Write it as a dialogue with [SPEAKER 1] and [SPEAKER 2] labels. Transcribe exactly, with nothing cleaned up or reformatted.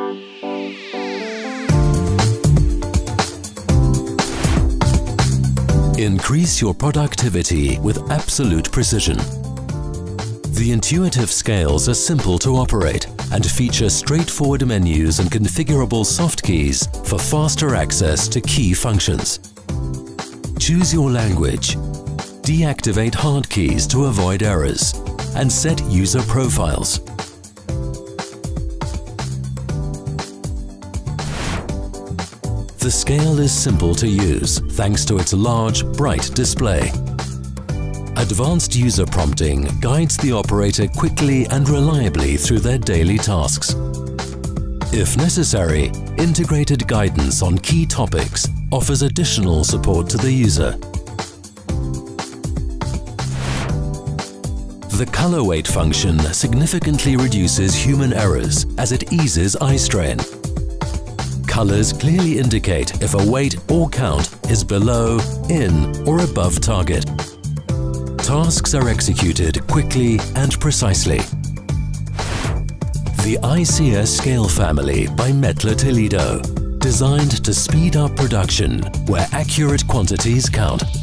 [SPEAKER 1] Increase your productivity with absolute precision. The intuitive scales are simple to operate and feature straightforward menus and configurable soft keys for faster access to key functions. Choose your language, deactivate hard keys to avoid errors, and set user profiles. The scale is simple to use thanks to its large, bright display. Advanced user prompting guides the operator quickly and reliably through their daily tasks. If necessary, integrated guidance on key topics offers additional support to the user. The color weight function significantly reduces human errors as it eases eye strain. Colors clearly indicate if a weight or count is below, in, or above target. Tasks are executed quickly and precisely. The ICEA Scale Family by Mettler Toledo, designed to speed up production where accurate quantities count.